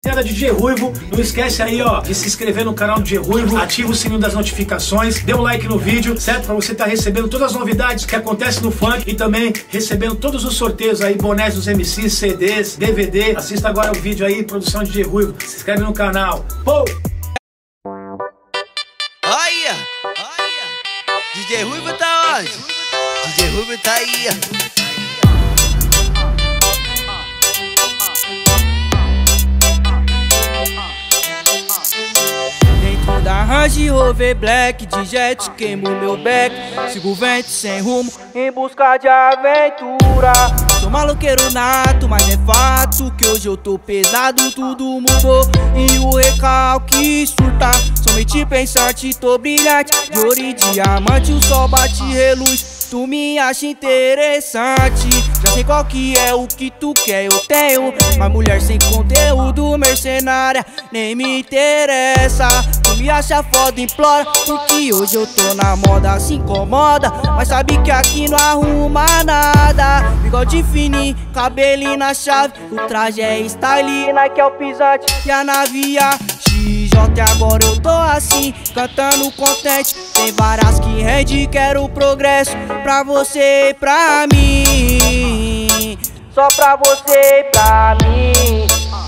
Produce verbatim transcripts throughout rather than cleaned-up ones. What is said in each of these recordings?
D J Ruivo, não esquece aí, ó, de se inscrever no canal do D J Ruivo, ativa o sininho das notificações, dê um like no vídeo, certo? Pra você estar recebendo todas as novidades que acontecem no funk e também recebendo todos os sorteios aí, bonés dos M Cs, C Ds, D V D. Assista agora o vídeo aí, produção de D J Ruivo, se inscreve no canal. Pô! Olha, olha, D J Ruivo tá onde? D J Ruivo tá aí, ó. Da Range Rover Black, de jet, queimo meu back. Sigo o vento sem rumo, em busca de aventura. Sou maloqueiro nato, mas é fato que hoje eu tô pesado, tudo mudou e o recalque surta. Somente pensante, tô brilhante, de ouro e diamante, o sol bate e reluz. Tu me acha interessante, já sei qual que é o que tu quer, eu tenho. Mas mulher sem conteúdo, mercenária, nem me interessa. Tu me acha foda, implora, porque hoje eu tô na moda, se incomoda. Mas sabe que aqui não arruma nada. Bigode fininho, cabelinho na chave, o traje é style, Nike é o pisante e a navia X J. Agora eu tô assim, cantando contente. Tem várias que rende, quero progresso pra você e pra mim. Só pra você e pra mim.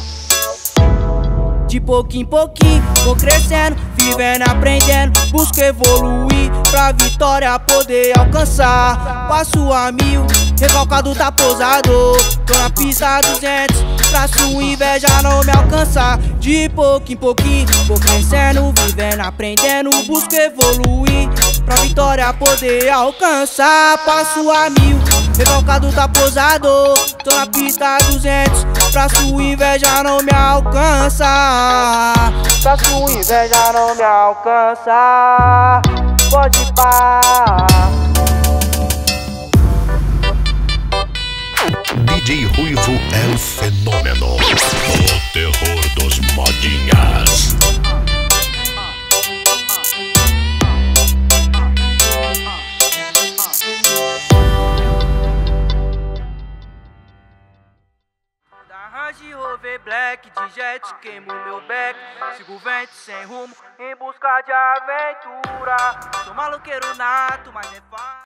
De pouquinho em pouquinho, vou crescendo, vivendo, aprendendo. Busco evoluir, pra vitória poder alcançar. Passo a mil, recalcado tá pousado. Tô na pista duzentos, pra sua inveja não me alcançar. De pouquinho em pouquinho, vou crescendo, vivendo, aprendendo. Busco evoluir, pra vitória poder alcançar. Passo a mil, recalcado tá pousado. Tô na pista duzentos, pra sua inveja não me alcança. Pra sua inveja não me alcança. Pode parar. D J Ruivo é o fenômeno, o terror dos modinhas. Range Rover Black, de jet, queimo meu back. Sigo o vento sem rumo, em busca de aventura. Sou maloqueiro nato, mas é fácil.